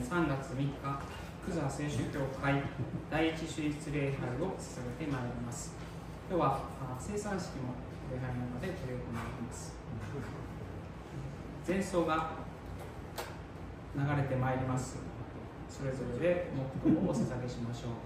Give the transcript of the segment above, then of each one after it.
3月3日、久座聖主教会第一主日礼拝を捧げてまいります。今日は生産式も礼拝の中で執り行われます。前奏が流れてまいります。それぞれで黙祷をお捧げしましょう。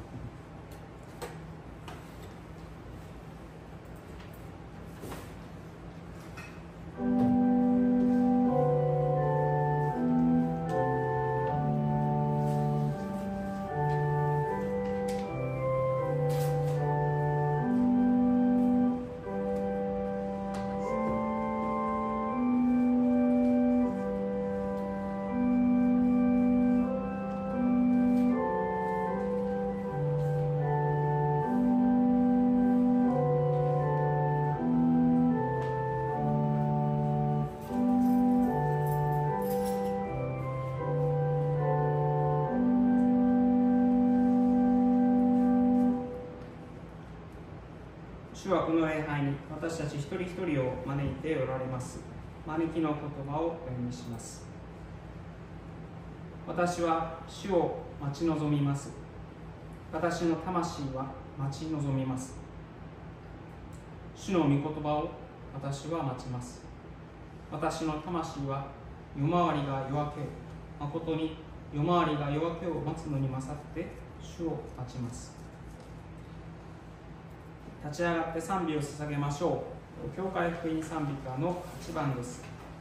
主はこの礼拝に私たち一人一人を招いておられます。招きの言葉をお読みします。私は主を待ち望みます。私の魂は待ち望みます。主の御言葉を私は待ちます。私の魂は夜回りが夜明けを、誠に夜回りが夜明けを待つのに勝って主を待ちます。立ち上がって賛美を捧げましょう。教会福音賛美歌の8番です。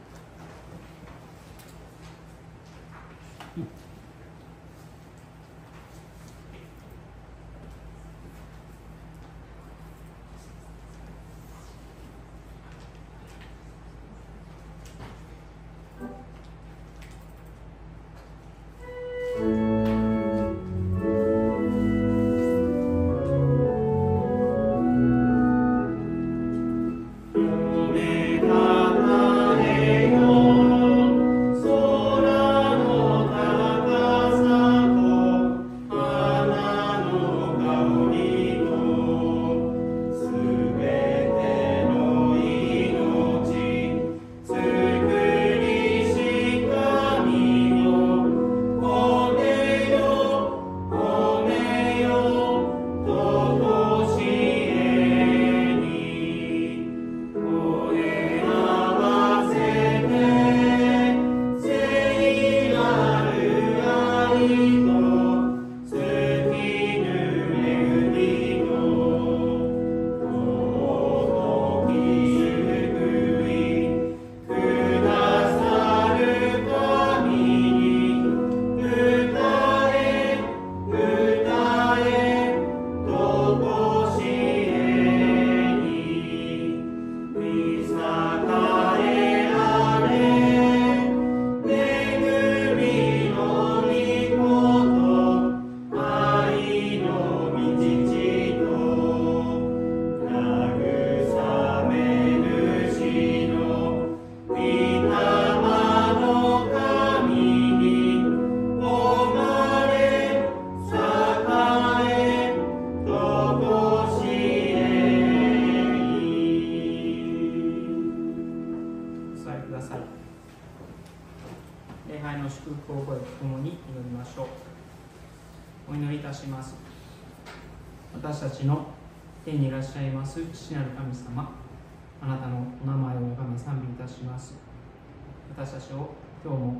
父なる神様、あなたのお名前を拝み賛美いたします。私たちを今日も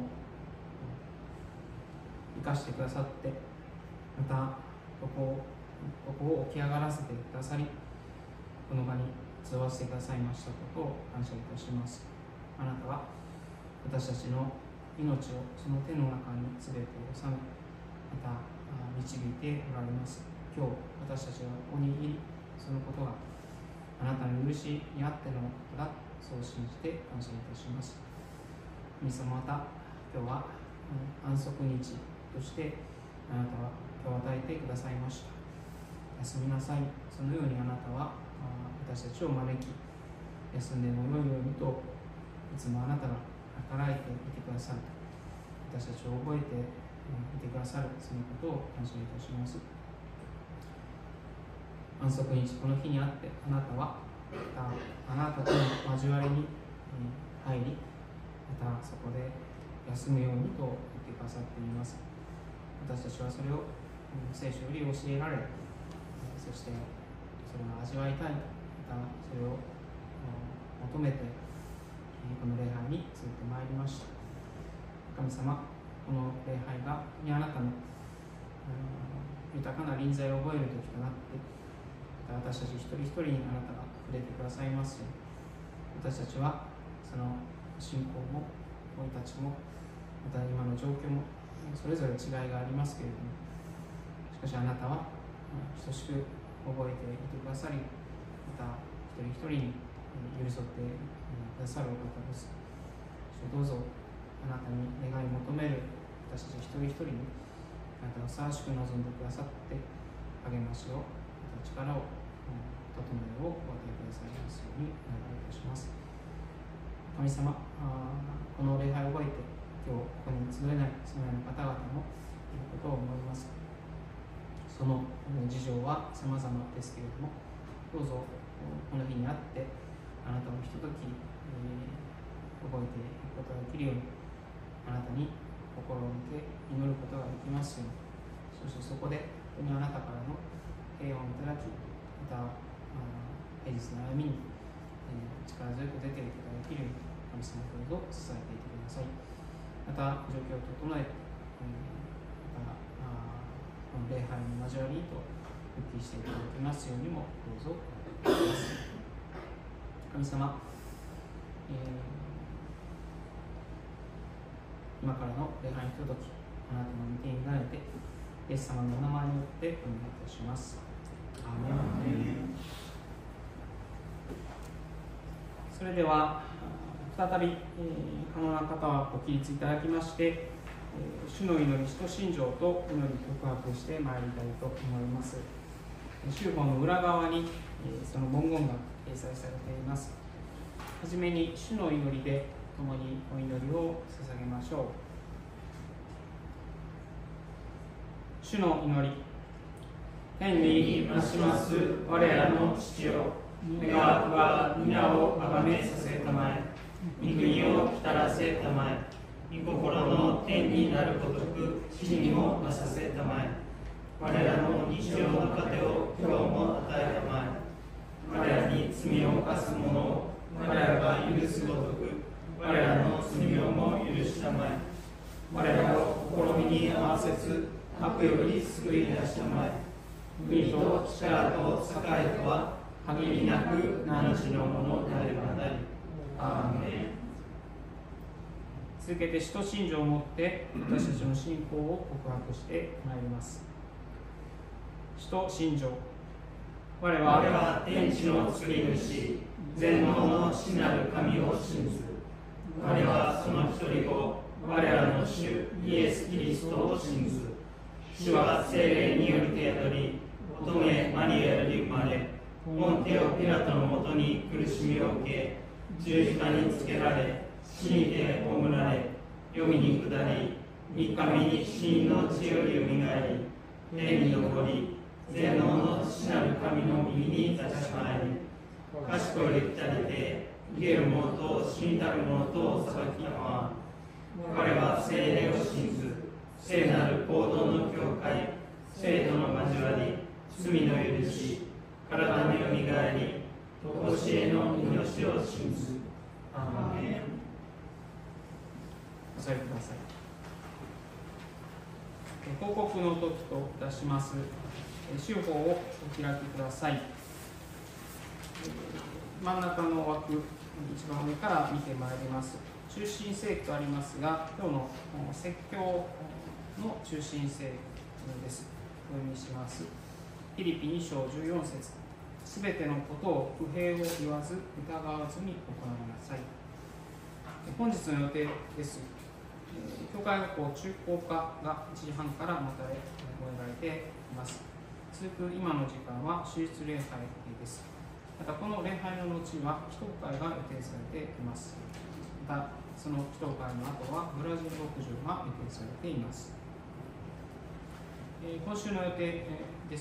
生かしてくださって、またここを起き上がらせてくださり、この場に集わせてくださいましたことを感謝いたします。あなたは私たちの命をその手の中に全て収め、また導いておられます。今日私たちがここにいり、そのことがあなたの許しにあってのことだ、そう信じて感謝いたします。神様、また今日は安息日としてあなたは今日与えてくださいました。休みなさい。そのようにあなたは私たちを招き、休んでもよいようにといつもあなたが働いていてくださる。私たちを覚えていてくださる、そのことを感謝いたします。安息日、この日にあってあなたはあなたとの交わりに入り、またそこで休むようにと言ってくださっています。 私たちはそれを聖書より教えられ、そしてそれを味わいたい、またそれを求めてこの礼拝についてまいりました。神様、この礼拝があなたの豊かな臨在を覚える時となって、また私たち一人一人にあなたが触れてくださいますように、私たちはその信仰も生い立ちもまた今の状況もそれぞれ違いがありますけれども、しかしあなたは等しく覚えていてくださり、また一人一人に寄り添ってくださるお方です。どうぞあなたに願い求める私たち一人一人にあなたをふさわしく望んでくださって、励ましを、また力を、整えをお与えくださいますようにお願いいたします。神様、この礼拝を覚えて今日ここに集えないそのような方々もいることを思います。その事情は様々ですけれども、どうぞこの日にあってあなたをひととき、覚えていくことができるように、あなたに心を向け祈ることができますように、そしてそこで本当にあなたからの平安をいただき、また平日の歩みに力強く出ていくことができるように、神様どうぞ支えていてください。また状況を整えて、またこの礼拝の交わりと復帰していただきますようにもどうぞお願いします。神様、今からの礼拝に届き、あなたの御手に委ねて、イエス様のお名前によってお願いいたします。アーメン。それでは再び、可能な方はご起立いただきまして、主の祈り、使徒信条と祈り告白してまいりたいと思います。修法の裏側に、その文言が掲載されています。はじめに主の祈りで共にお祈りを捧げましょう。主の祈り。天に増します我らの父よ、願わくは皆をあがめさせたまえ、御国を来たらせたまえ、御心の天になるごとく地にもなさせたまえ、我らの日常の糧を今日も与えたまえ、我らに罪を犯す者を我らが許すごとく我らの罪をも許したまえ、我らを試みに合わせず悪より救い出したまえ、国と力と栄とは限りなく汝のものであればなり。アーメン。続けて使徒信条をもって私たちの信仰を告白してまいります。使徒信条。我は天地の作り主、全能の父なる神を信ず。我はその一人子、我らの主イエス・キリストを信ず。主は聖霊によりて宿り、乙女マリアより生まれ、ポンテオ・ピラトのもとに苦しみを受け、十字架につけられ、死にて葬られ、黄泉に下り、三日目に死人の地よりよみがえり、天に昇り、全能の父なる神の右に立ち返り、賢い来たりて、生ける者と死にたる者とを裁きたまわ。我は聖霊を信ず、聖なる行動の教会、聖徒の交わり、罪の許し、体のよみがえり、としえの命を信ず。アーメン。お座りください。報告の時といたします。修法をお開きください。真ん中の枠、一番上から見てまいります。中心聖句とありますが、今日の説教の中心聖句です。お読みします。フィリピ2章14節。すべてのことを不平を言わず疑わずに行いなさい。本日の予定です。教会学校中高科が1時半からまた終えられています。続く今の時間は手術礼拝です。またこの礼拝の後は祈祷会が予定されています。またその祈祷会の後はブラジル牧場が予定されています。今週の予定です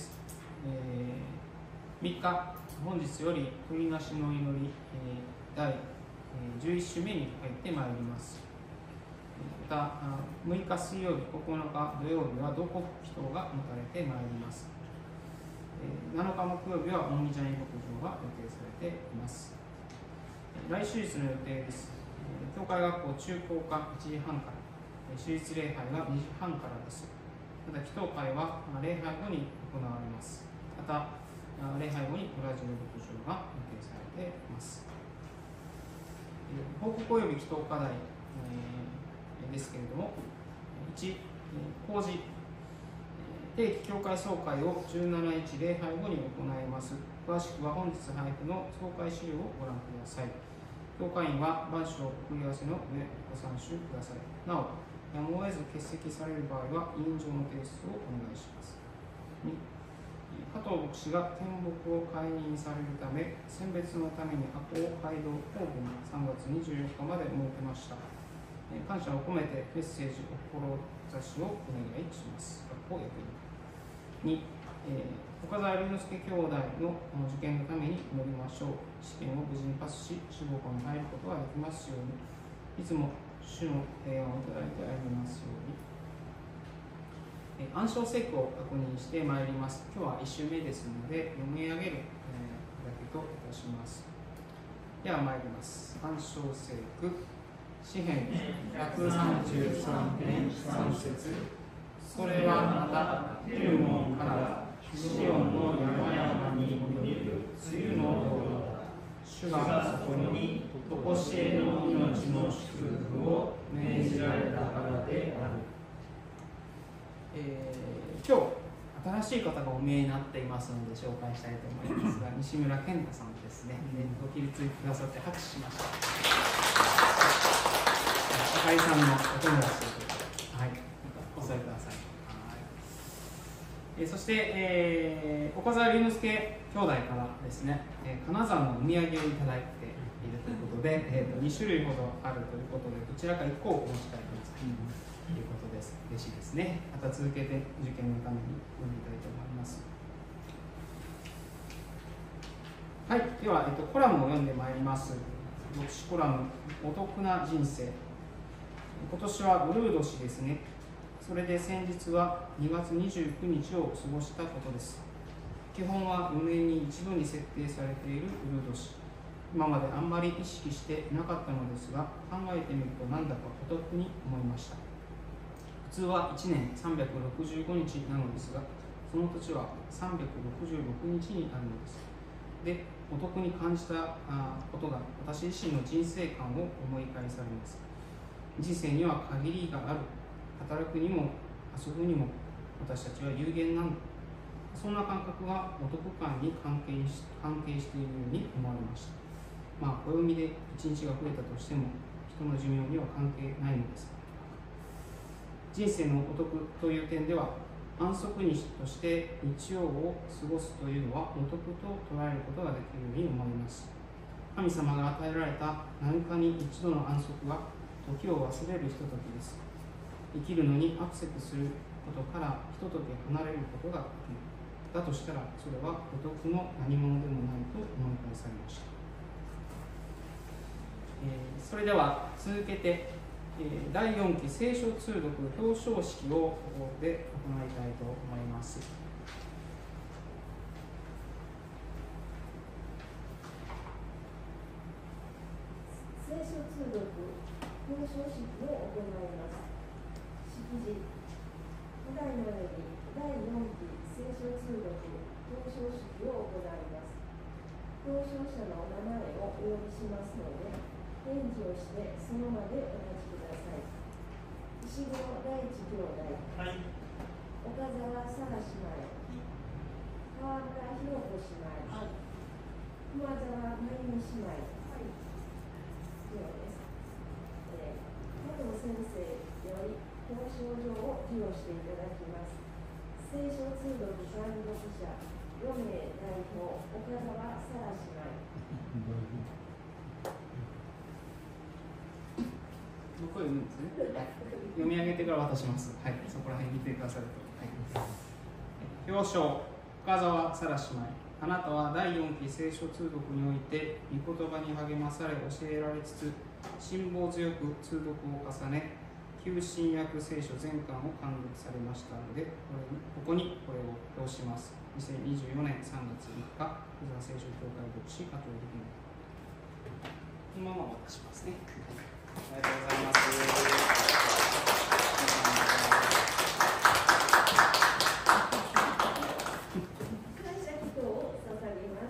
。3日、本日より鳥なしの祈り、第11週目に入ってまいります。 また6日水曜日、9日土曜日は同国祈祷が持たれてまいります。7日木曜日は大見ジャニ牧場が予定されています。来週日の予定です。教会学校中高科1時半から、主日礼拝が2時半からです。また祈祷会は礼拝後に行われます。また礼拝後にブラジル牧場が予定されています。報告及び祈祷課題、ですけれども、1、公示、定期教会総会を17日礼拝後に行います。詳しくは本日配布の総会資料をご覧ください。教会員は番書を送り合わせの上ご参集ください。なお、やむを得ず欠席される場合は委任状の提出をお願いします。2、加藤牧師が天牧を解任されるため、選別のために箱を街道後部に3月24日まで設けました。感謝を込めてメッセージ、お志をお願いします。学校役員。2、岡澤龍之介兄弟の受験のために祈りましょう。試験を無事にパスし、志望校に入ることができますように。いつも主の平安をいただいて歩みますように。暗唱聖句を確認してまいります。今日は1週目ですので、読み上げるだけといたします。では参ります。暗唱聖句。詩編133編3節。それはまたヘルモンからシオンの山々に伸びる梅雨の道路だ。主がそこに常しえの命の祝福を命じられたからである。今日新しい方がお見えになっていますので紹介したいと思いますが、西村健太さんですね。ご起立くださって拍手しました。赤井さんのお友達ということで、はい、お座りください。そして、岡澤龍之介兄弟からですね、金沢のお土産をいただいているということで、2種類ほどあるということで、どちらか1個をお持ち帰りくださいということです。嬉しいですね。また続けて受験のために読みたいと思います。はい、では、コラムを読んでまいります。牧師コラム、お得な人生。今年はブルー年ですね。それで先日は2月29日を過ごしたことです。基本は4年に一度に設定されているブルー年。今まであんまり意識していなかったのですが、考えてみるとなんだかお得に思いました。普通は1年365日なのですが、その年は366日になるのです。で、お得に感じたことが私自身の人生観を思い返されます。人生には限りがある。働くにも遊ぶにも私たちは有限なんだ。そんな感覚がお得感に関係しているように思われました。暦で1日が増えたとしても人の寿命には関係ないのです。人生のお得という点では安息日として日曜を過ごすというのはお得と捉えることができるように思います。神様が与えられた7日に一度の安息は時を忘れるひとときです。生きるのにアクセスすることからひととき離れることができる。だとしたらそれはお得の何者でもないと思い返されました。それでは続けて、第4期聖書通読表彰式をここで行いたいと思います。 聖書通読表彰式を行います。式辞。ただいまより第4期聖書通読表彰式を行います。表彰者の名前をお呼びしますので、返事をしてその場でお待ちください。石黒大地兄弟、はい、岡澤沙羅姉妹、川村ひろ子姉妹、はい、熊澤真由美姉妹、はい、以上です。加藤先生より表彰状を授与していただきます。聖書通読三読者4名代表、岡澤沙羅姉妹。 僕は読むんですね。読み上げてから渡します。はい、そこら辺見てくださると。はい、表彰、岡澤沙羅姉妹。あなたは第4期聖書通読において、御言葉に励まされ教えられつつ、辛抱強く通読を重ね、 旧新約聖書全巻を刊読されましたので、ここにこれを表します。2024年3月3日、小沢聖書協会牧師加藤力のこのまま渡しますね。ありがとうございます。 感謝祈祷を捧げます。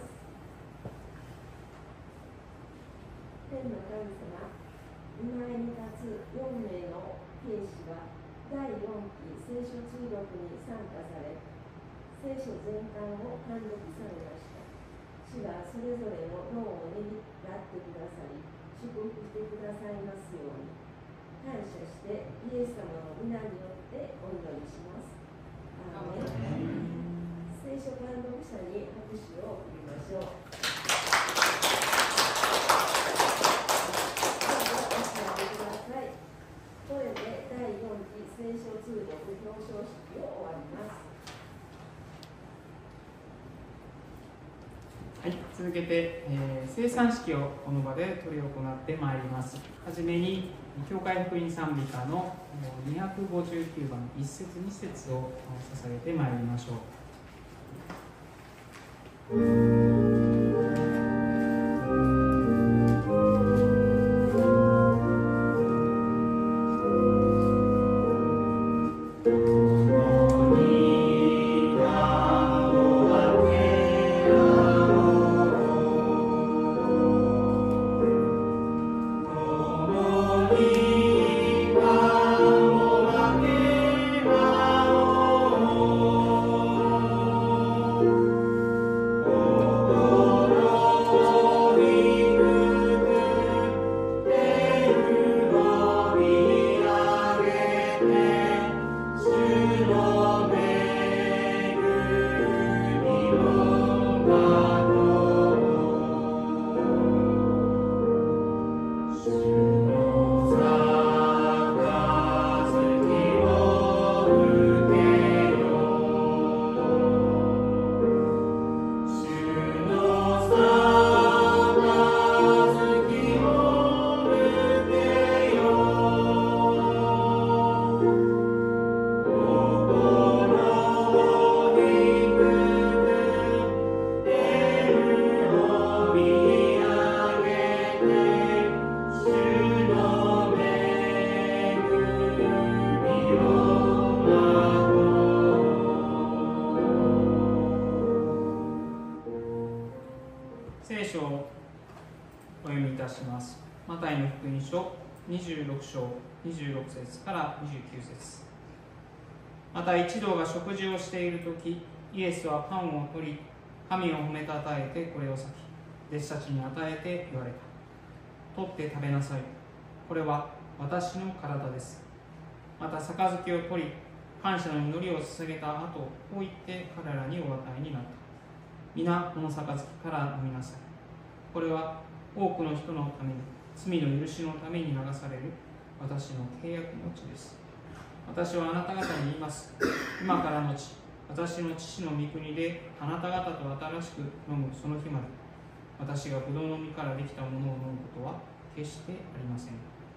天の神様、御前に立つ4名の兵士が第4期聖書通読に参加され、聖書全巻を刊読されました。主がそれぞれの労をねぎらってくださり、祝福してくださいますように、感謝してイエス様の皆によってお祈りします。アーメン。聖書刊読者に拍手を送りましょう。これで第4期聖書通読表彰式を終わります。 はい、続けて、聖餐式をこの場で執り行ってまいります。はじめに教会福音賛美歌の259番1節2節を捧げてまいりましょう。26章26節から29節。また一同が食事をしているとき、イエスはパンを取り、神を褒めたたえてこれを裂き、弟子たちに与えて言われた。取って食べなさい。これは私の体です。また杯を取り、感謝の祈りを捧げた後、こう言って彼らにお与えになった。皆この杯から飲みなさい。これは多くの人のために、罪の許しのために流される私の契約の地です。私はあなた方に言います。今からのち、私の父の御国であなた方と新しく飲むその日まで、私がブドウの実からできたものを飲むことは決してありません。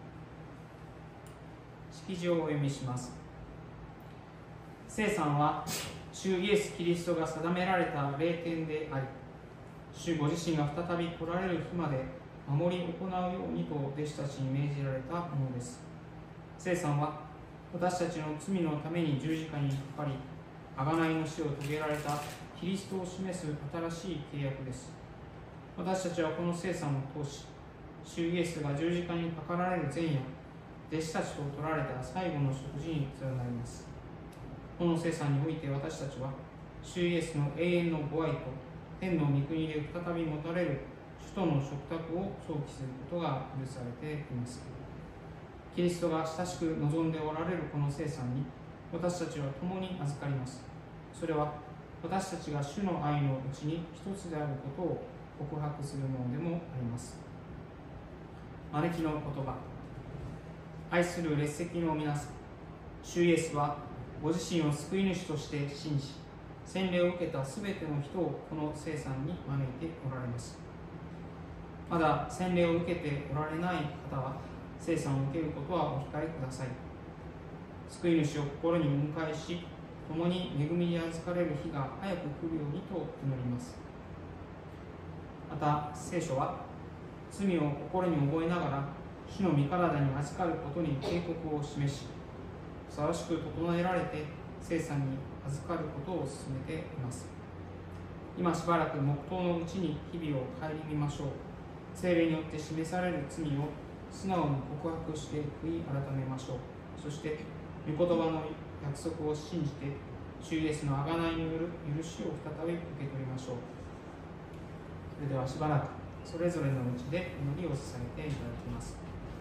式辞をお読みします。聖餐は主イエス・キリストが定められた霊典であり、主ご自身が再び来られる日まで守り行うようにと弟子たちに命じられたものです。聖餐は私たちの罪のために十字架にかかり、贖いの死を遂げられたキリストを示す新しい契約です。私たちはこの聖餐を通し、主イエスが十字架にかかられる前夜、弟子たちと取られた最後の食事に連なります。この聖餐において私たちは、主イエスの永遠のご愛と天の御国で再び持たれる主との食卓を想起することが許されています。キリストが親しく望んでおられるこの聖餐に、私たちは共に預かります。それは私たちが主の愛のうちに一つであることを告白するものでもあります。招きの言葉。愛する列席の皆さん、主イエスはご自身を救い主として信じ、洗礼を受けたすべての人をこの聖餐に招いておられます。まだ洗礼を受けておられない方は、聖餐を受けることはお控えください。 救い主を心にお迎えし、共に恵みに預かれる日が早く来るようにと祈ります。また聖書は、罪を心に覚えながら火の御体に預かることに警告を示し、ふさわしく整えられて聖餐に預かることを進めています。今しばらく黙祷のうちに日々を顧みましょう。聖霊によって示される罪を素直に告白して悔い改めましょう。そして御言葉の約束を信じて、主イエスの贖いによる許しを再び受け取りましょう。それではしばらくそれぞれのうちで祈りを捧げていただきます。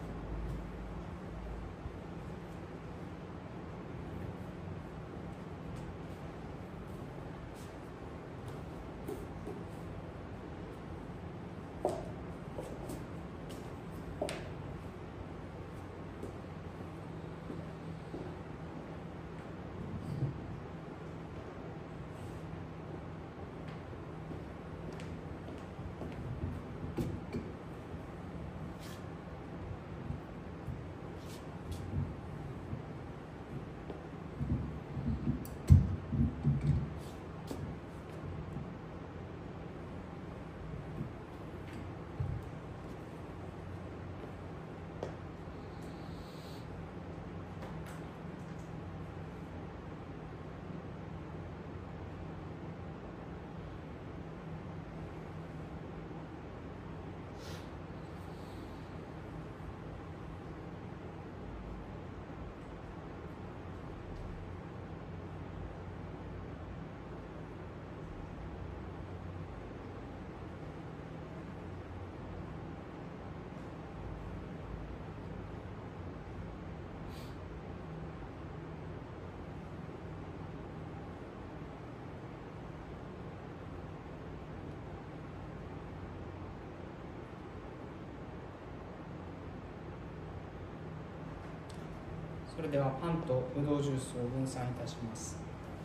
それではパンとブドウジュースを分散いたします。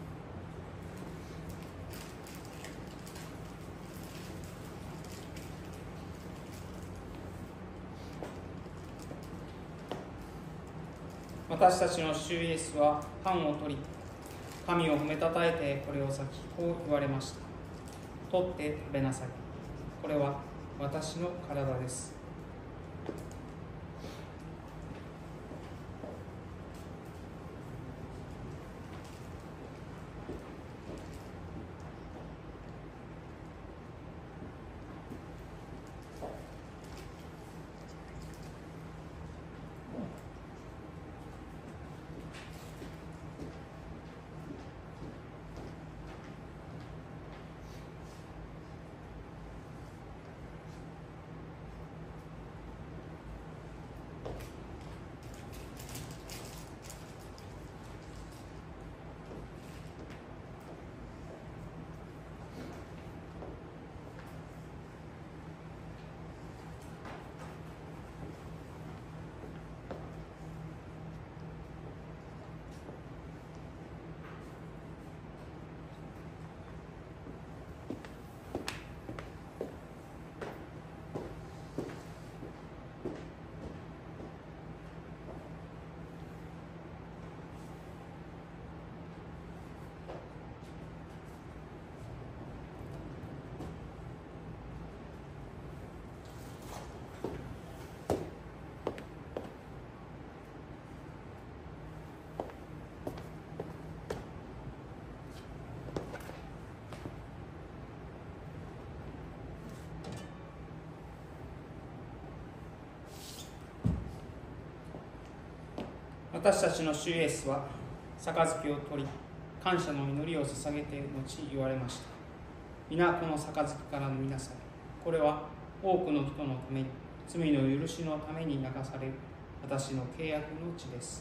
私たちの主イエスはパンを取り、神を褒めたたえてこれを裂き、こう言われました。取って食べなさい。これは私の体です。私たちの主イエスは杯を取り、感謝の祈りを捧げて後言われました。皆この杯から飲みなさい。これは多くの人のために、罪の許しのために流される私の契約の地です。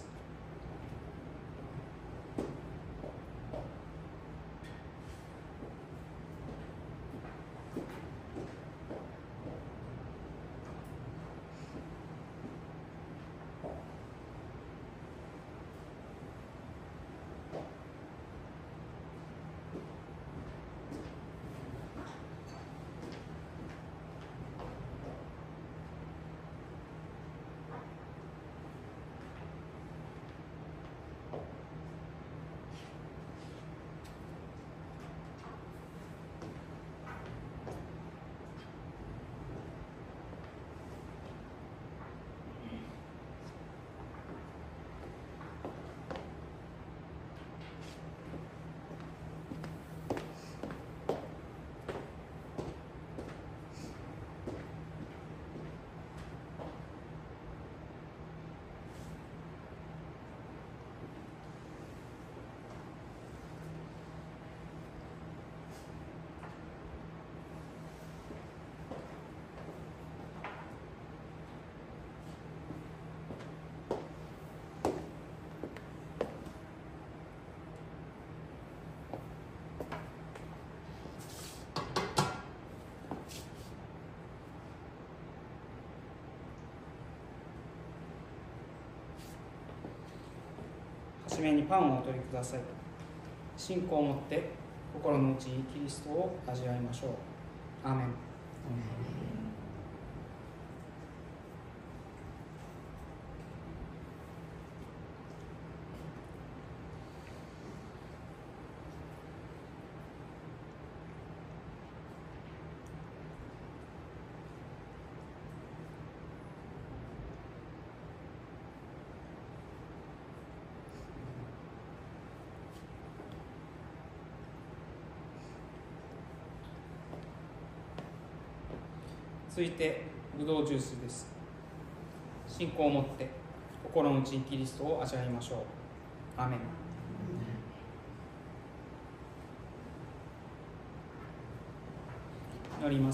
じめにパンをお取りください。信仰を持って心の内にキリストを味わいましょう。アーメン。続いてブドウジュースです。信仰を持って心の内にキリストを味わいましょう。アーメン。祈ります。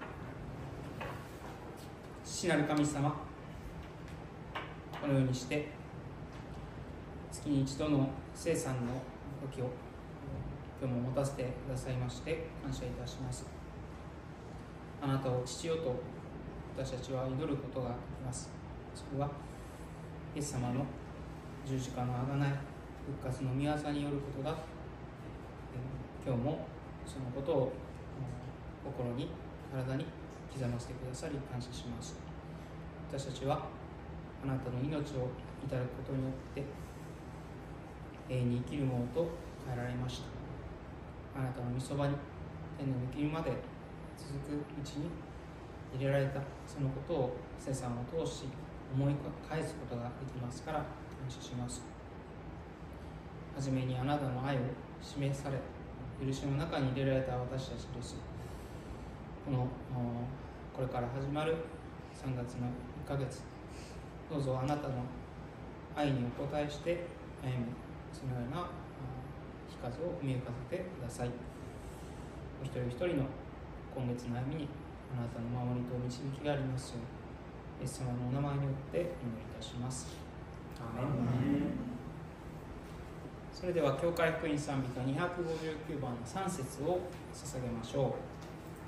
父なる神様、このようにして月に一度の聖餐の時を今日も持たせてくださいまして感謝いたします。あなたを父よと私たちは祈ることができます。それはイエス様の十字架の贖い、復活の御業によることだ。今日もそのことを心に体に刻ませてくださり感謝します。私たちはあなたの命をいただくことによって永遠に生きるものと変えられました。あなたの御そばに天の御国まで続くうちに入れられたそのことを聖餐を通し思い返すことができますから感謝します。はじめにあなたの愛を示され許しの中に入れられた私たちです。これから始まる3月の1ヶ月、どうぞあなたの愛にお応えして歩むそのような日風を見浮かせてください。お一人一人の今月の歩みにあなたの守りと導きがありますようにイエス様のお名前によってお祈りいたします。アーメン。それでは教会福音賛美歌259番の3節を捧げましょう。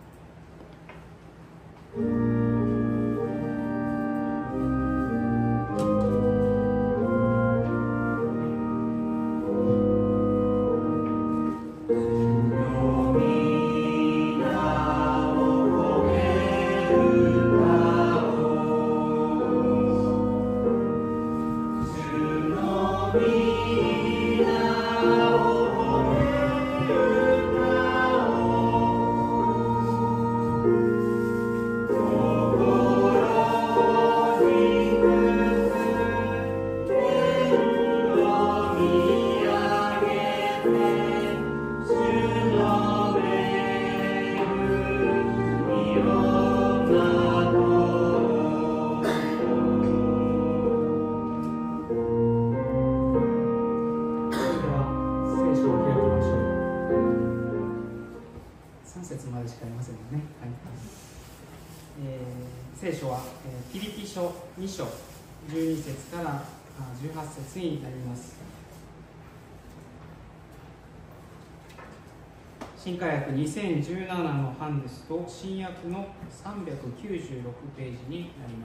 聖書はフィリピ書2章12節から18節になります。新海訳2017の版ですと新訳の396ページになります。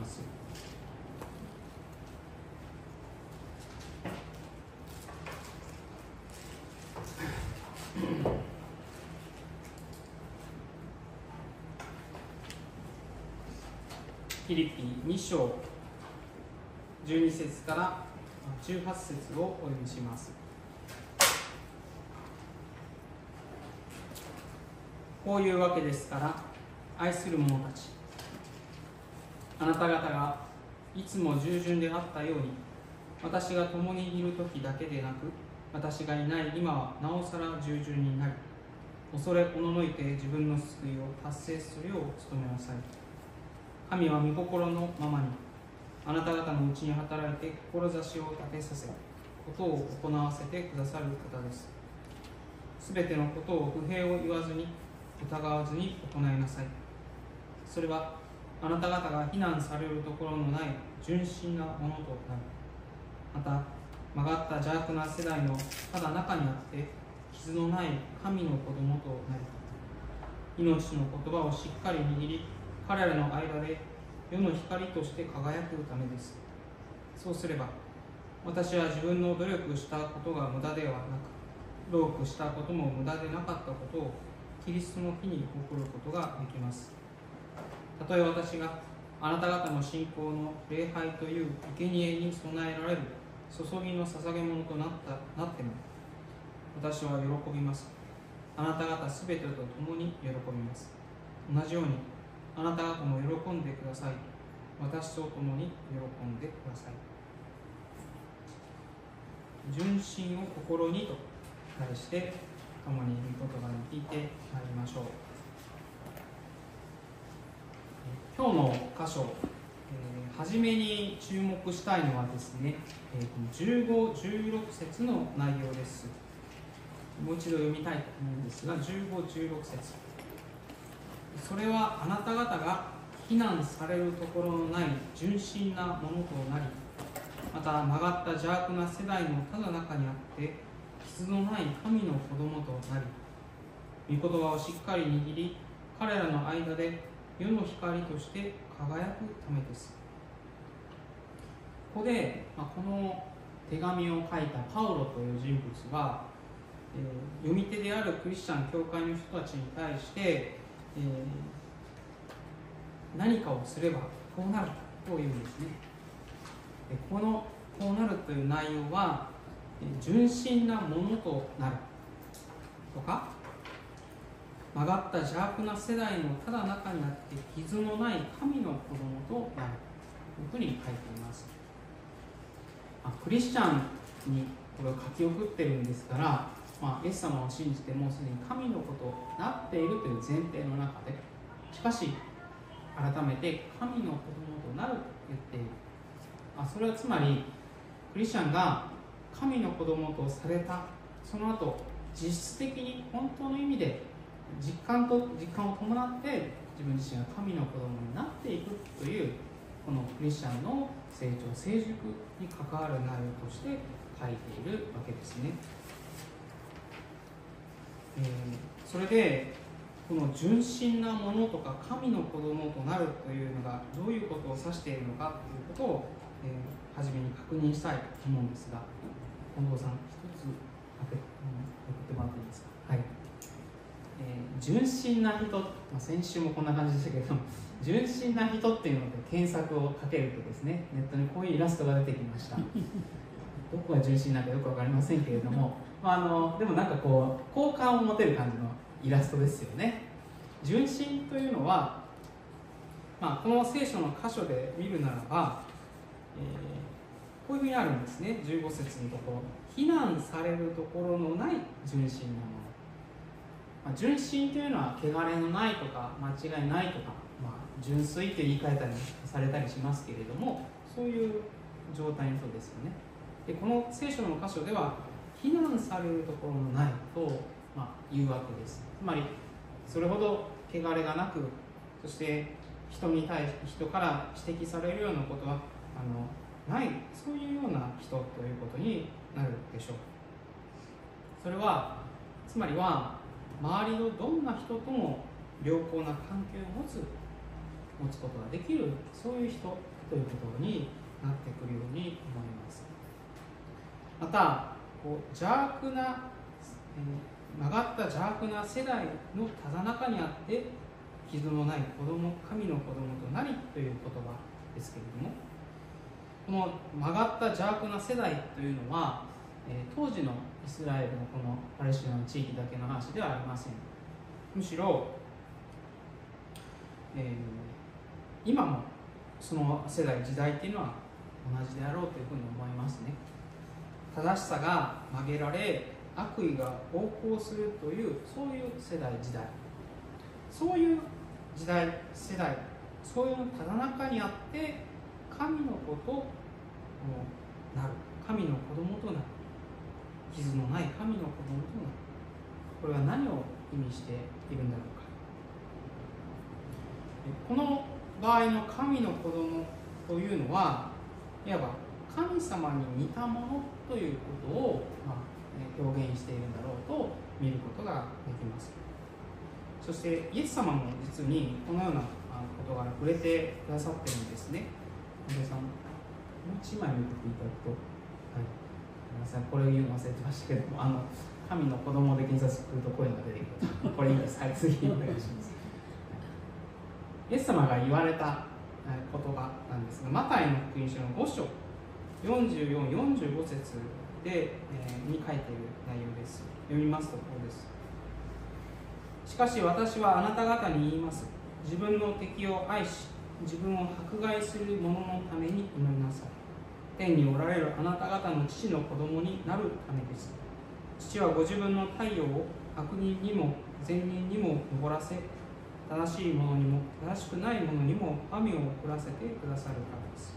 フィリピ2章12節から18節をお読みします。こういうわけですから愛する者たち、あなた方がいつも従順であったように私が共にいる時だけでなく私がいない今はなおさら従順になり、恐れおののいて自分の救いを達成するよう努めなさい。神は御心のままにあなた方のうちに働いて志を立てさせことを行わせてくださる方です。すべてのことを不平を言わずに疑わずに行いなさい。それはあなた方が非難されるところのない純真なものとなる。また曲がった邪悪な世代のただ中にあって傷のない神の子供となり、命の言葉をしっかり握り彼らの間で世の光として輝くためです。そうすれば私は自分の努力したことが無駄ではなく、労苦したことも無駄でなかったことをキリストの日に誇ることができます。たとえ私があなた方の信仰の礼拝という生贄に備えられる注ぎの捧げ物となっても、私は喜びます。あなた方すべてと共に喜びます。同じようにあなた方も喜んでください。私と共に喜んでください。純真を心にと題して共に御言葉に聞いてまいりましょう。今日の箇所、初めに注目したいのはですね、15、16節の内容です。もう一度読みたいと思うんですが、15、16節。それはあなた方が非難されるところのない純真なものとなり、また曲がった邪悪な世代のただ中にあって傷のない神の子供となり、御言葉をしっかり握り、彼らの間で世の光として輝くためです。ここで、この手紙を書いたパウロという人物は、読み手であるクリスチャン教会の人たちに対して、何かをすればこうなるというんですね。こうなるという内容は、純真なものとなるとか、曲がった邪悪な世代のただ中にあって傷のない神の子供となるというふうに書いています。クリスチャンにこれを書き送ってるんですから、イエス様を信じてもうすでに神の子となっているという前提の中で、しかし改めて神の子供となると言っている。それはつまりクリスチャンが神の子供とされたその後、実質的に本当の意味で実感を伴って自分自身が神の子供になっていくという、このクリスチャンの成長成熟に関わる内容として書いているわけですね。それでこの純真なものとか神の子供となるというのがどういうことを指しているのかということを、初めに確認したいと思うんですが、近藤さん、一つ送ってもらっていいですか。はい。純真な人、先週もこんな感じでしたけど、純真な人っていうので検索をかけるとですね、ネットにこういうイラストが出てきました。どこが純真なのかよくわかりませんけれども、でもなんかこう好感を持てる感じのイラストですよね。純真というのは、この聖書の箇所で見るならば、こういうふうにあるんですね。15節のところ、非難されるところのない純真なもの。純真というのは汚れのないとか間違いないとか、純粋と言い換えたりされたりしますけれども、そういう状態のことですよね。でこの聖書の箇所では非難されるところのないと、言うわけです。つまりそれほど汚れがなく、そして人から指摘されるようなことはない、そういうような人ということになるでしょう。それはつまりは周りのどんな人とも良好な関係を持つことができる、そういう人ということになってくるように思います。また邪悪な、曲がった邪悪な世代のただ中にあって傷のない神の子供となりという言葉ですけれども、この曲がった邪悪な世代というのは、当時のイスラエルのこのパレスチナの地域だけの話ではありません。むしろ、今もその世代時代っていうのは同じであろうというふうに思いますね。正しさが曲げられ、悪意が横行するという、そういう世代時代、そういう時代世代、そういうただ中にあって神の子となる、神の子供となる、傷のない神の子供となる。これは何を意味しているんだろうか。この場合の神の子供というのは、いわば神様に似たものということを、表現しているんだろうと見ることができます。そしてイエス様も実にこのような事柄触れてくださっているんですね。皆さん、もう一枚見ていただくと、 みません、これを言うの忘れてましたけども、神の子供で検索するとこういうのが出てくる。これいいです。はい、次お願いします。イエス様が言われた言葉なんですが、マタイの福音書の5章44、45節で、に書いている内容です。読みますとこうです。しかし私はあなた方に言います。自分の敵を愛し、自分を迫害する者のために祈りなさい。天におられるあなた方の父の子供になるためです。父はご自分の太陽を悪人にも善人にも昇らせ、正しい者にも正しくない者にも雨を降らせてくださるからです。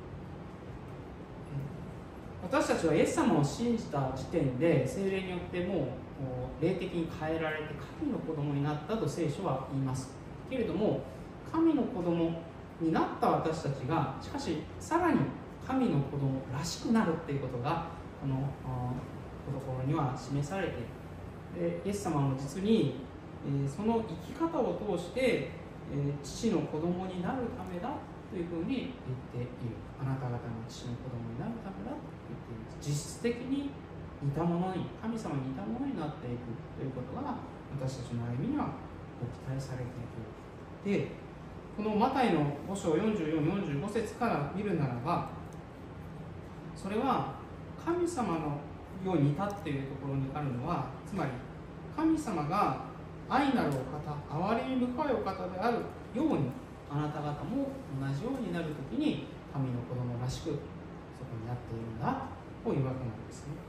私たちはイエス様を信じた時点で聖霊によってもう霊的に変えられて神の子供になったと聖書は言います。けれども神の子供になった私たちがしかしさらに神の子供らしくなるっていうことがこのところには示されている。イエス様も実にその生き方を通して父の子供になるためだというふうに言っている。あなた方の父の子供になるためだと言っています。実質的に似たものに、神様に似たものになっていくということが私たちの歩みには期待されている。で、このマタイの5章44、45節から見るならば、それは神様のように似たっていうところにあるのは、つまり神様が愛なるお方、憐れみ深いお方であるように、あなた方も同じようになるときに神の子供らしくそこになっているんだというわけなんですね。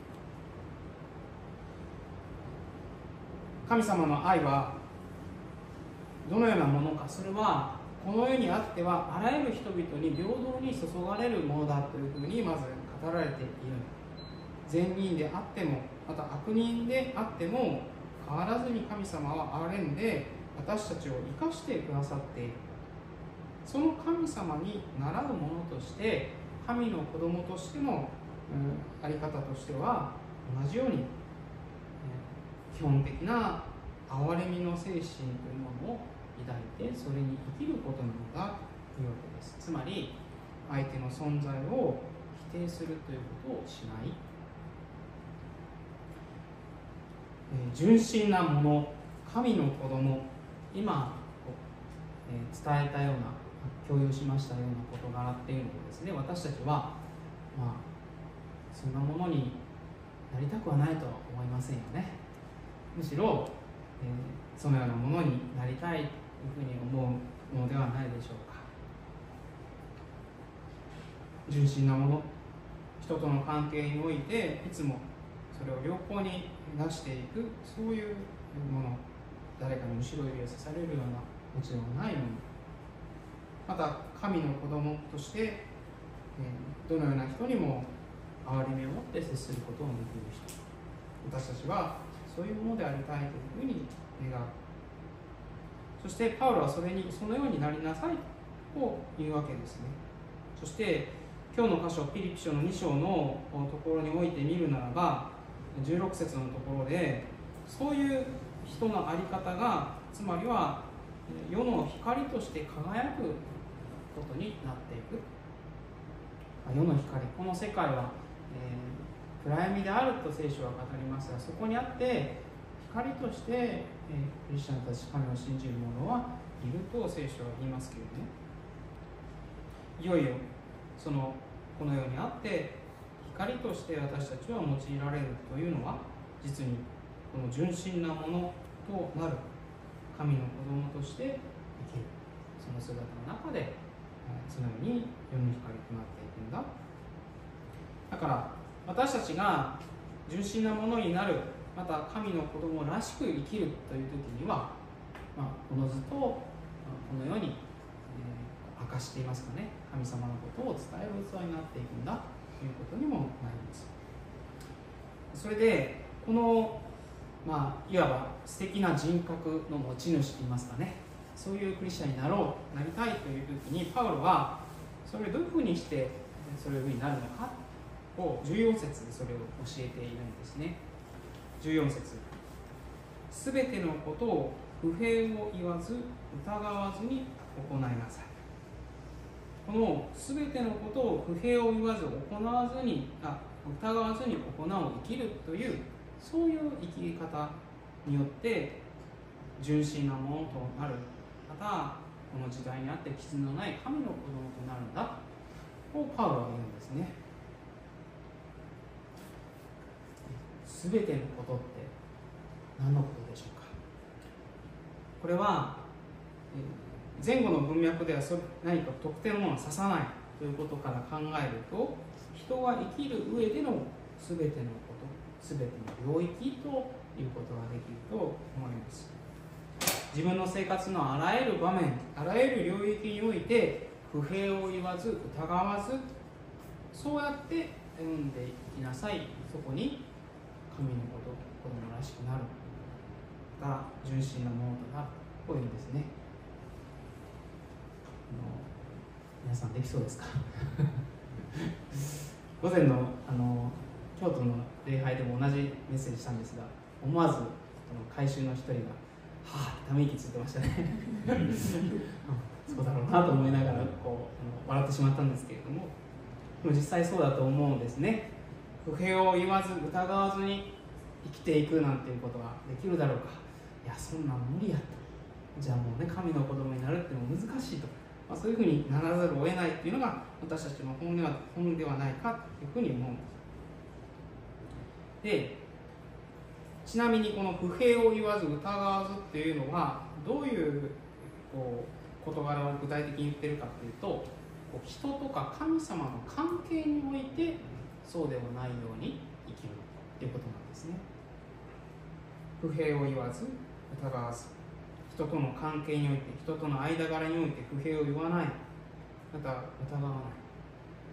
神様の愛はどのようなものか、それはこの世にあってはあらゆる人々に平等に注がれるものだというふうにまず語られている。善人であってもまた悪人であっても変わらずに神様は憐れんで私たちを生かしてくださっている。その神様に倣うものとして神の子供としての、在り方としては同じように、基本的な憐れみの精神というものを抱いてそれに生きることなのだというわけです。つまり相手の存在を否定するということをしない、純真なもの、神の子供、今、伝えたような共有しましたような事柄っていうのをですね、私たちは、そんなものになりたくはないとは思いませんよね。むしろ、そのようなものになりたいというふうに思うのではないでしょうか。純真なもの、人との関係においていつもそれを良好に出していく、そういうもの、誰かに後ろ指を刺されるようなもちろんないもの、また神の子供として、どのような人にも憐れみを持って接することをできる人、私たちはそういうものでありたいというふうに願う。そしてパウロはそのようになりなさいというわけですね。そして今日の箇所、ピリピ書の2章のところにおいて見るならば、16節のところでそういう人の在り方が、つまりは世の光として輝くことになっていく。世の光、この世界は、暗闇であると聖書は語りますが、そこにあって光として、クリスチャンたち、神を信じる者はいると聖書は言いますけれどね、いよいよこのようにあって光として私たちは用いられるというのは、実にこの純真なものとなる神の子供として生きる、その姿の中でそのように世の光となっていくんだ。だから私たちが純真なものになる、また神の子供らしく生きるという時には、おのずとこのように、明かしていますかね、神様のことを伝える器になっていくんだということにもなります。それでこの、いわば素敵な人格の持ち主といいますかね、そういうクリスチャンになりたいという時に、パウロはそれをどういうふうにしてそういうふうになるのかを14節でそれを教えているんですね。14節、すべてのことを不平を言わず疑わずに行いなさい。 この全てのことを不平を言わず疑わずに行う生きるというそういう生き方によって純真なものとなる、またこの時代にあって傷のない神の子供となるんだとパウロは言うんですね。全てのことって何のことでしょうか。これは前後の文脈では何か特定のものを指さないということから考えると、人が生きる上での全てのこと、全ての領域ということができると思います。自分の生活のあらゆる場面、あらゆる領域において不平を言わず疑わず、そうやって歩んでいきなさい。そこに神の子供らしくなる、が純真なものとなるというんですね。皆さんできそうですか？午前の京都の礼拝でも同じメッセージしたんですが、思わず改宗の一人がはぁため息ついてましたね。そうだろうなと思いながら笑ってしまったんですけれども、でも実際そうだと思うんですね。不平を言わず疑わずに生きていくなんていうことができるだろうか。いや、そんなん無理やと。じゃあもうね、神の子供になるっていうのも難しいと、そういうふうにならざるを得ないっていうのが私たちの本ではないかというふうに思うんです。で、ちなみにこの不平を言わず疑わずっていうのはどういう事柄を具体的に言ってるかというと、人とか神様の関係においてそうではないように生きるということなんですね。不平を言わず疑わず、人との関係において、人との間柄において不平を言わない、また疑わない。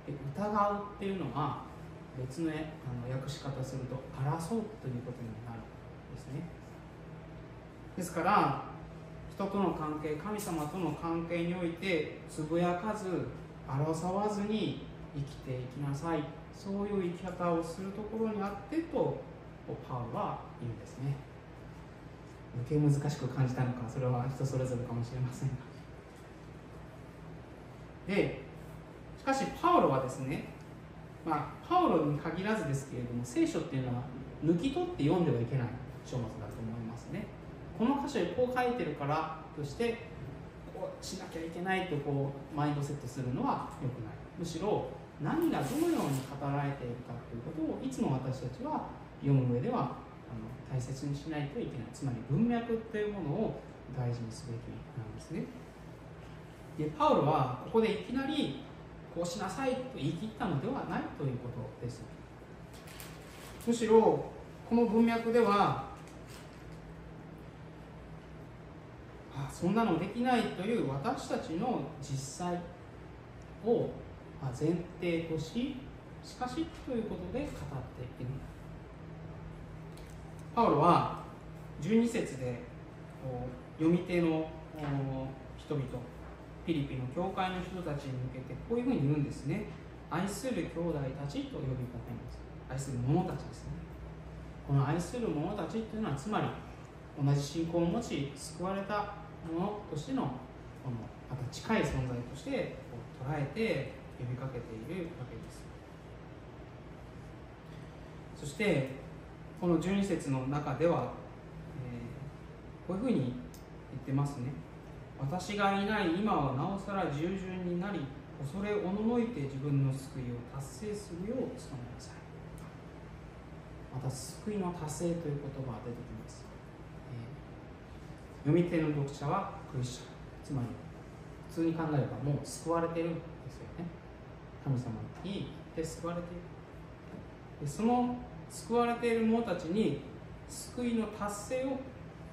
で、疑うっていうのは別の訳し方すると争うということになるんですね。ですから人との関係、神様との関係においてつぶやかず争わずに生きていきなさい、そういう生き方をするところにあってとパウロは言うんですね。余計難しく感じたのか、それは人それぞれかもしれませんが、でしかしパウロはですね、パウロに限らずですけれども、聖書っていうのは抜き取って読んではいけない書物だと思いますね。この箇所でこう書いてるからとしてこうしなきゃいけないとマインドセットするのは良くない。むしろ何がどのように語られているかということをいつも私たちは読む上では大切にしないといけない。つまり文脈というものを大事にすべきなんですね。で、パウロはここでいきなりこうしなさいと言い切ったのではないということです。むしろこの文脈ではそんなのできないという私たちの実際を前提とし、しかしということで語っている。パウロは12節で読み手の人々、フィリピの教会の人たちに向けてこういうふうに言うんですね。愛する兄弟たちと呼びかけます。愛する者たちですね。この愛する者たちというのは、つまり同じ信仰を持ち救われた者としてのまた近い存在として捉えて呼びかけているわけです。そしてこの12節の中では、こういうふうに言ってますね。私がいない今はなおさら従順になり、恐れおののいて自分の救いを達成するよう努めなさい。また救いの達成という言葉が出てきます。読み手の読者はクリスチャン、つまり普通に考えればもう救われているんですよね。神様によって救われている。で、その救われている者たちに救いの達成を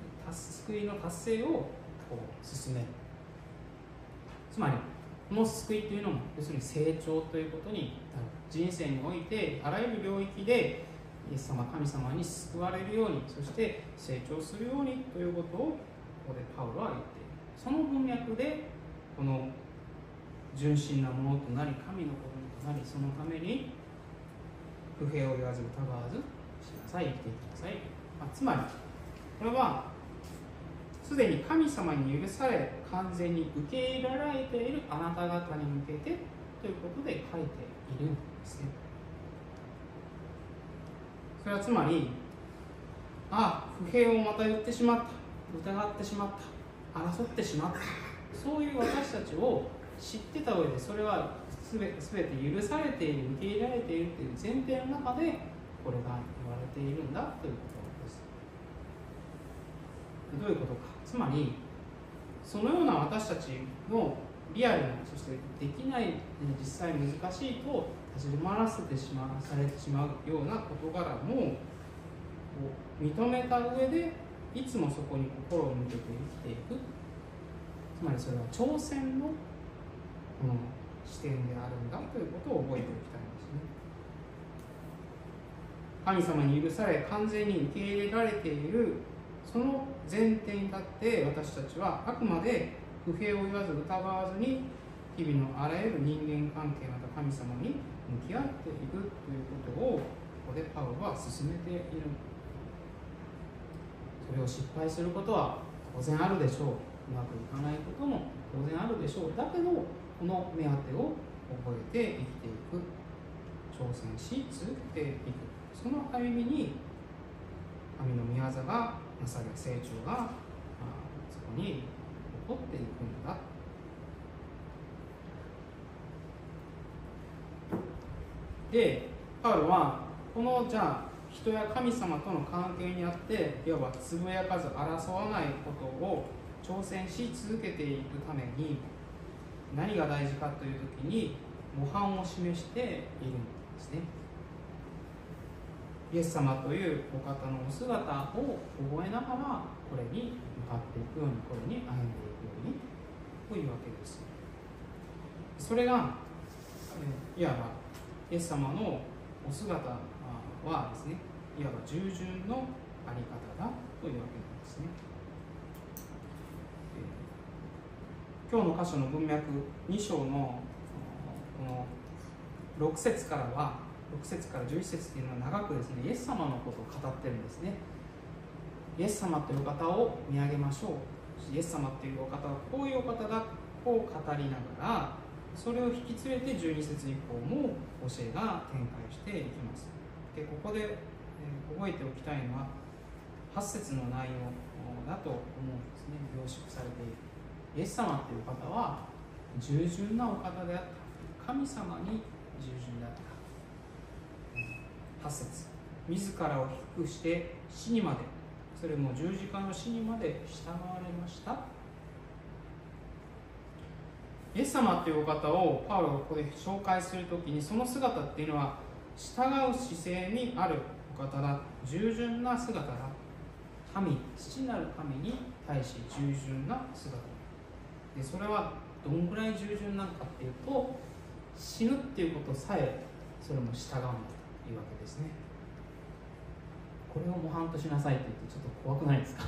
進める。つまりこの救いというのも要するに成長ということになる。人生においてあらゆる領域でイエス様、神様に救われるように、そして成長するようにということをここでパウロは言っている。その文脈でこの純真なものとなり神の子供となり、そのために不平を言わず疑わずしなさい、生きていきなさい。つまりこれはすでに神様に許され完全に受け入れられているあなた方に向けてということで書いているんですね。それはつまり、不平をまた言ってしまった、疑ってしまった、争ってしまった、そういう私たちを知ってた上で、それは全て許されている、受け入れられているという前提の中でこれが言われているんだということです。どういうことか、つまりそのような私たちのリアルな、そしてできない、実際難しいと立ち止まらせてされてしまうような事柄も認めた上で、いつもそこに心を向けて生きていく、つまりそれは挑戦の視点であるんだということを覚えておきたいんですね。神様に許され完全に受け入れられているその前提に立って、私たちはあくまで不平を言わず疑わずに、日々のあらゆる人間関係、また神様に向き合っていくということを、ここでパウロは進めている。それを失敗することは当然あるでしょう、うまくいかないことも当然あるでしょう。だけどこの目当てを覚えて生きていく、挑戦し続けていく、その歩みに神の御業がなされ、成長がそこに起こっていくんだ。で、パウロはこのじゃあ人や神様との関係にあって、いわばつぶやかず争わないことを挑戦し続けていくために何が大事かというときに模範を示しているんですね。イエス様というお方のお姿を覚えながら、これに向かっていくように、これに歩んでいくようにというわけです。それがいわばイエス様のお姿はですね、いわば従順のあり方だというわけなんですね。今日の箇所の文脈2章のこの6節から11節というのは長くですね、イエス様のことを語ってるんですね。イエス様という方を見上げましょう。イエス様というお方はこういうお方だ、こう語りながら、それを引き連れて12節以降も教えが展開していきます。で、ここで、覚えておきたいのは8節の内容だと思うんですね。凝縮されている。イエス様という方は従順なお方であった。神様に従順であった。8節、自らを低くして死にまで、それも十字架の死にまで従われました。イエス様というお方をパウロがここで紹介するときに、その姿っていうのは従う姿勢にあるお方だ、従順な姿だ、父なる神に対し従順な姿だ。で、それはどんぐらい従順なのかっていうと、死ぬっていうことさえそれも従うんだというわけですね。これを模範としなさいって言ってちょっと怖くないですか？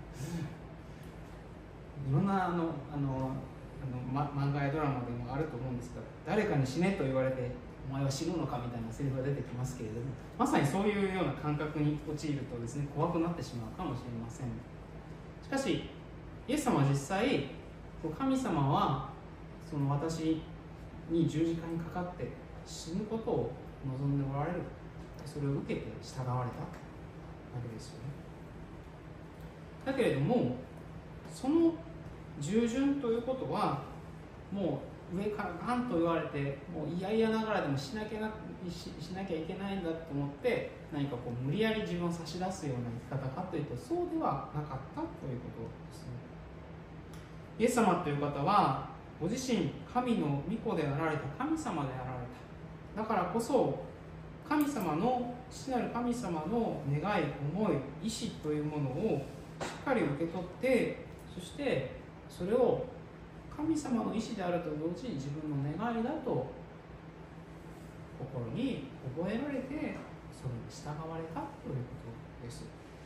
いろんな漫画やドラマでもあると思うんですが、誰かに死ねと言われてお前は死ぬのかみたいなセリフが出てきますけれども、まさにそういうような感覚に陥るとですね、怖くなってしまうかもしれません。しかしイエス様は実際、神様はその私に十字架にかかって死ぬことを望んでおられる、それを受けて従われたわけですよね。だけれども、その従順ということはもう上からガンと言われて、もう嫌々ながらでもしなきゃいけないんだと思って何か無理やり自分を差し出すような生き方かというと、そうではなかったということですね。イエス様という方はご自身神の御子であられた、神様であられた。だからこそ神様の、父なる神様の願い、思い、意志というものをしっかり受け取って、そしてそれを神様の意志であると同時に自分の願いだと心に覚えられて、それに従われたということです。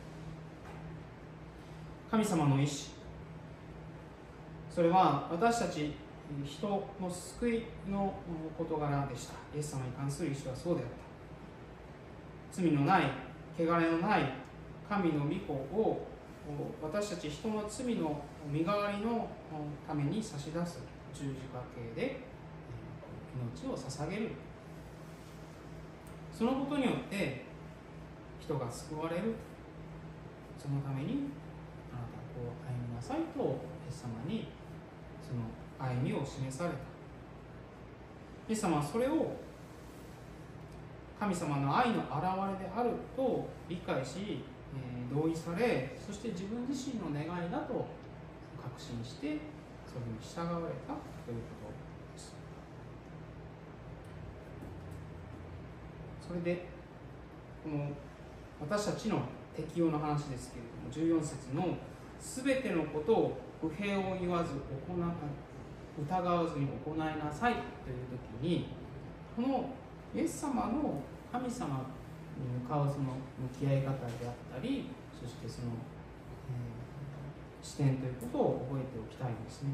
神様の意志、それは私たち人の救いの事柄でした。イエス様に関する意志はそうであった。罪のない、汚れのない神の御子を私たち人の罪の身代わりのために差し出す十字架形で命を捧げる。そのことによって人が救われる。そのためにあなたはこう歩みなさいとイエス様にその歩みを示された。イエス様はそれを神様の愛の表れであると理解し、同意され、そして自分自身の願いだと確信してそれに従われたということです。それでこの私たちの適用の話ですけれども、14節のすべてのことを不平を言わず疑わずに行いなさいという時に、このイエス様の神様に向かうその向き合い方であったり、そしてその、視点ということを覚えておきたいんですね。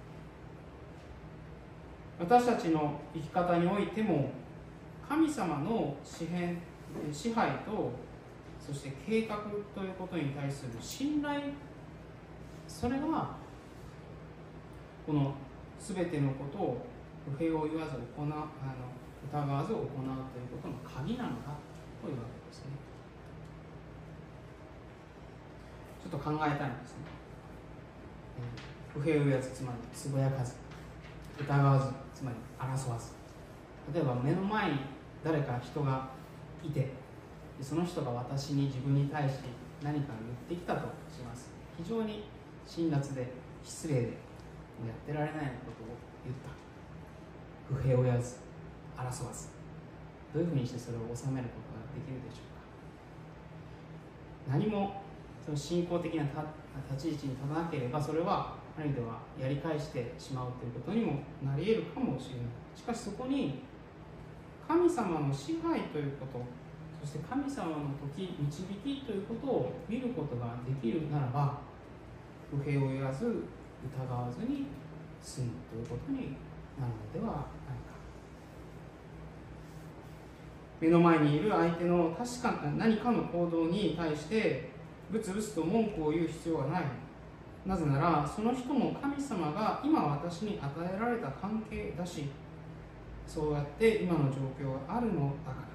私たちの生き方においても神様の支配とそして計画ということに対する信頼、それがこの全てのことを不平を言わず疑わず行うということの鍵なのだというわけですね。ちょっと考えたいんですね。不平を言わず、つまりつぶやかず、疑わず、つまり争わず。例えば目の前に誰か人がいて、その人が私に自分に対して何か言ってきたとします。非常に辛辣で失礼で、もうやってられないようなことを言った。不平を言わず争わず、どういうふうにしてそれを収めることができるでしょうか。何もその信仰的な立ち位置に立たなければ、それはある意味ではやり返してしまうということにもなり得るかもしれない。しかしそこに神様の支配ということ、そして神様の導きということを見ることができるならば、不平を言わず疑わずに済むということになるのではないか。目の前にいる相手の確かな何かの行動に対してブツブツと文句を言う必要はない。なぜならその人も神様が今私に与えられた関係だし、そうやって今の状況があるのだから。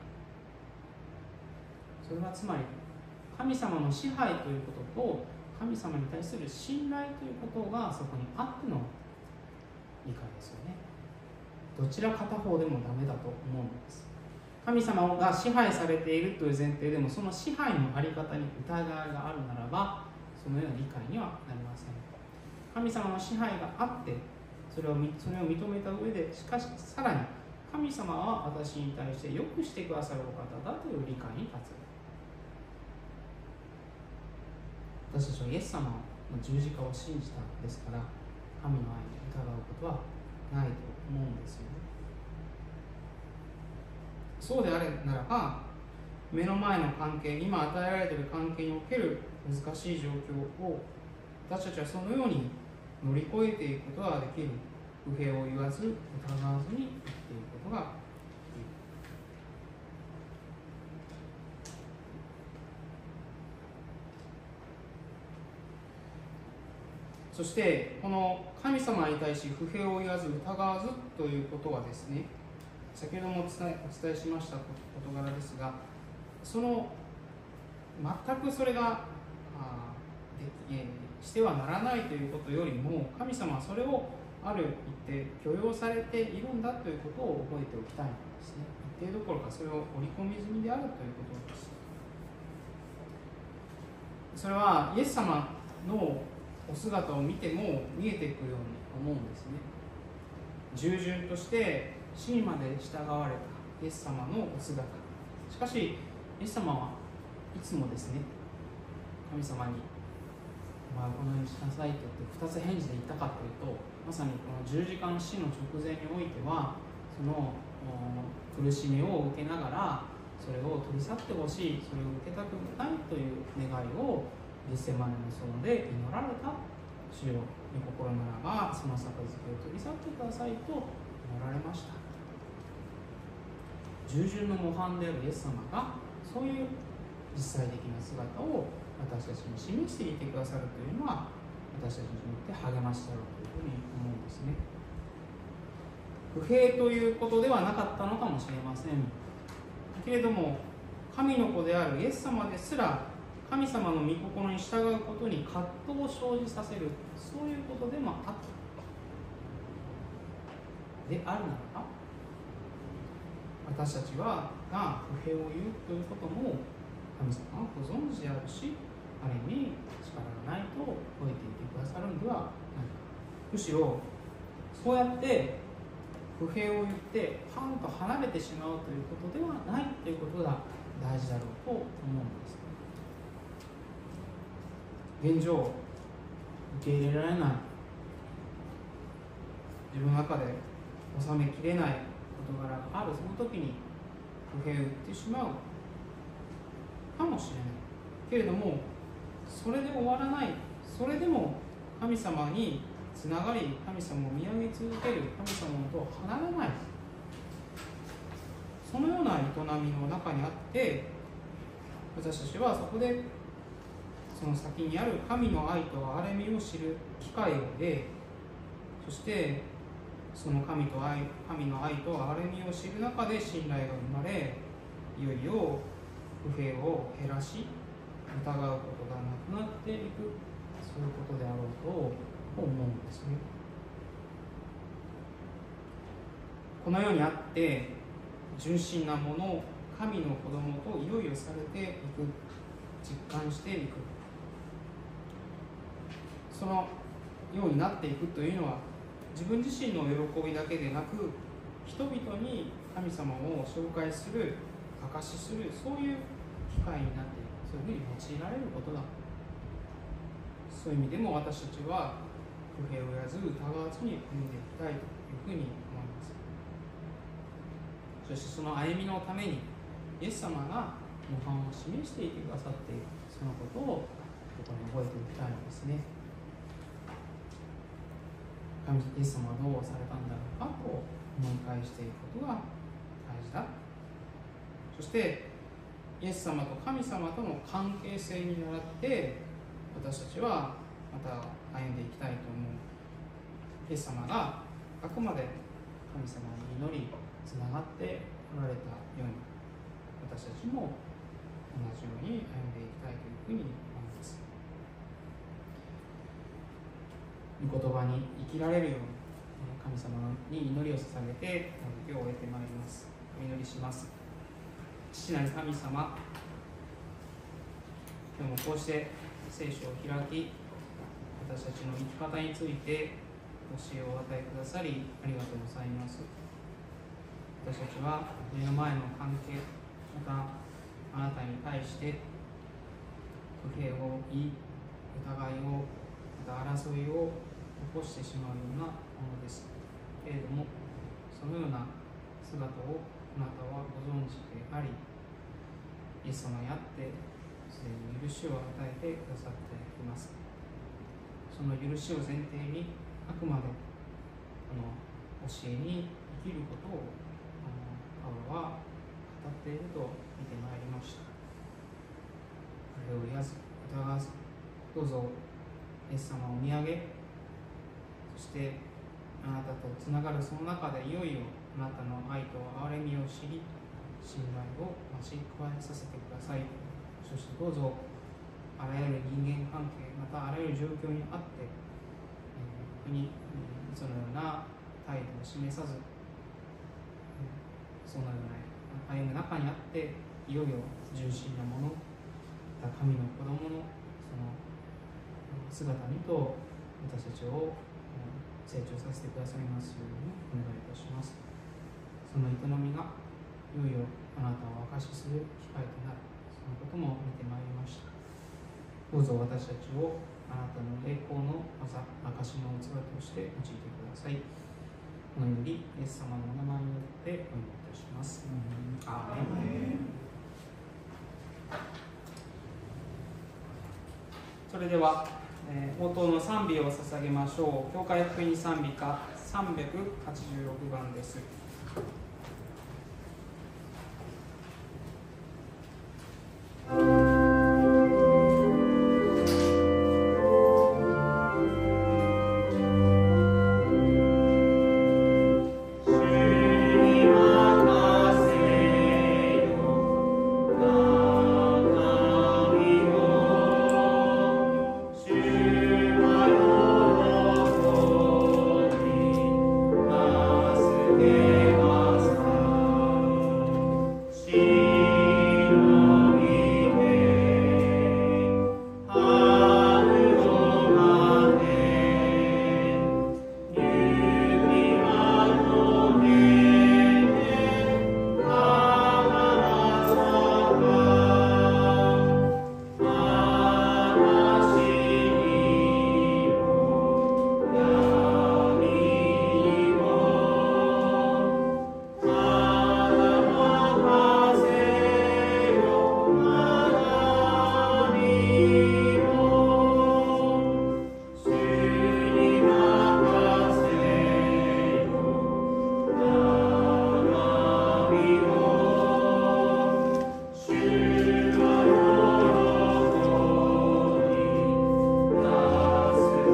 それはつまり神様の支配ということと神様に対する信頼ということがそこにあっての理解ですよね。どちら片方でもダメだと思うのです。神様が支配されているという前提でも、その支配のあり方に疑いがあるならば、そのような理解にはなりません。神様の支配があって、それを認めた上で、しかしさらに神様は私に対して良くしてくださるお方だという理解に立つ。私たちはイエス様の十字架を信じたんですから、神の愛に疑うことはないと思うんですよね。そうであれならば、目の前の関係、今与えられている関係における難しい状況を私たちはそのように乗り越えていくことができる。不平を言わず疑わずに生きていくことができる。そしてこの神様に対し不平を言わず疑わずということはですね、先ほどもお伝えしました事柄ですが、その全くそれがしてはならないということよりも、神様はそれをある一定許容されているんだということを覚えておきたいんですね。一定どころかそれを織り込み済みであるということです。それはイエス様のお姿を見ても見えてくるように思うんですね。従順として死にまで従われたイエス様のお姿。しかしイエス様はいつもですね、神様に、このようにしなさいと言って2つ返事で言ったかというと、まさにこの十字架の死の直前においては、その苦しみを受けながらそれを取り去ってほしい、それを受けたくないという願いをゲッセマネの園で祈られた。主よ、御心ならばその杯を取り去ってくださいと祈られました。従順の模範であるイエス様がそういう実際的な姿を私たちに示していてくださるというのは、私たちによって励ましだろうというふうに思うんですね。不平ということではなかったのかもしれませんけれども、神の子であるイエス様ですら神様の御心に従うことに葛藤を生じさせる、そういうことでもあったであるならば、私たちが不平を言うということも神様はご存知であるし、ある意味力がないと覚えていてくださるのではないか。むしろそうやって不平を言ってパンと離れてしまうということではないということが大事だろうと思うんです。現状受け入れられない、自分の中で収めきれない事柄があるその時に不平を言ってしまうかもしれないけれども、それで終わらない。それでも神様につながり、神様を見上げ続ける、神様と離れない、そのような営みの中にあって、私たちはそこでその先にある神の愛と憐れみを知る機会を得、そしてその神の愛と憐れみを知る中で信頼が生まれ、いよいよ不平を減らし疑うことがなくなっていく、そういうことであろうと思うんですね。このようにあって純真なもの、神の子供といよいよされていく、実感していく、そのようになっていくというのは、自分自身の喜びだけでなく、人々に神様を紹介する、証しする、そういう機会になっていく、そういうふうに用いられることだ。そういう意味でも私たちは不平を言わず疑わずに歩んでいきたいというふうに思います。そしてその歩みのためにイエス様が模範を示していてくださっている、そのことを心に覚えておきたいのですね。イエス様はどうされたんだろうかと思い返していくことが大事だ。そしてイエス様と神様との関係性に倣って私たちはまた歩んでいきたいと思う。イエス様があくまで神様に祈りつながっておられたように、私たちも同じように歩んでいきたいというふうに思います。御言葉に生きられるように神様に祈りを捧げて今日を終えてまいります。お祈りします。父なる神様、今日もこうして聖書を開き、私たちの生き方について教えをお与えくださりありがとうございます。私たちは目の前の関係、またあなたに対して不平を言い、疑いを、また争いを起こしてしまうようなものです。けれども、そのような姿をあなたはご存知であり、イエス様にあってすでに許しを与えてくださっています。その許しを前提にあくまでこの教えに生きることをパウロは語っていると見てまいりました。これを言わず疑わず、どうぞイエス様を見上げ、そしてあなたとつながるその中でいよいよあなたの愛と憐れみを知り、信頼を増し加えさせてください。そしてどうぞあらゆる人間関係、またあらゆる状況にあって、本当にそのような態度を示さず、そのような歩む中にあって、いよいよ純真なもの、また神の子供のその姿にと私たちを成長させてくださいますようにお願いいたします。その営みがいよいよあなたを証しする機会となる、そのことも見てまいりました。どうぞ私たちをあなたの栄光の技、証の器として用いてください。この祈り、イエス様のお名前によってお祈りいたします。アーメン。それでは、応答の賛美を捧げましょう。教会福音賛美歌386番です。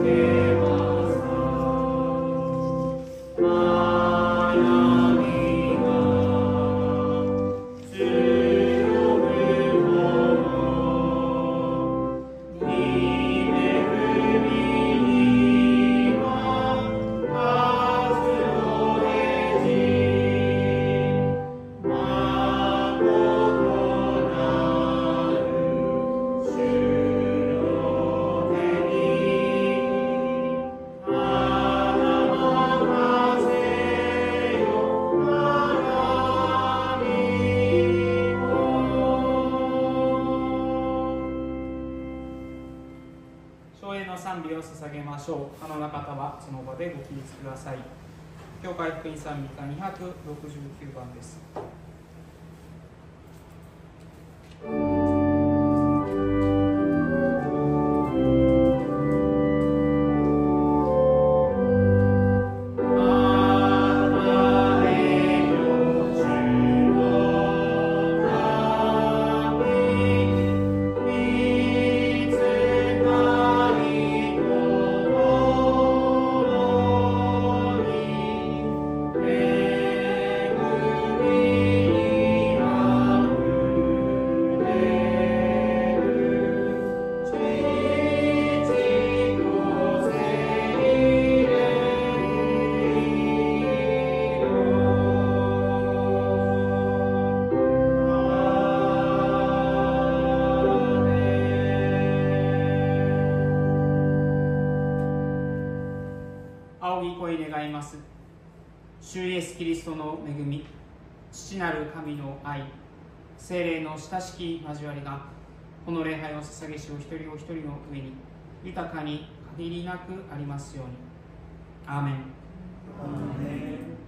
あの中方はその場でご起立ください。教会福音賛美歌269番です。主イエスキリストの恵み、父なる神の愛、聖霊の親しき交わりが、この礼拝を捧げしお一人お一人の上に豊かに限りなくありますように。アーメン。 アーメン。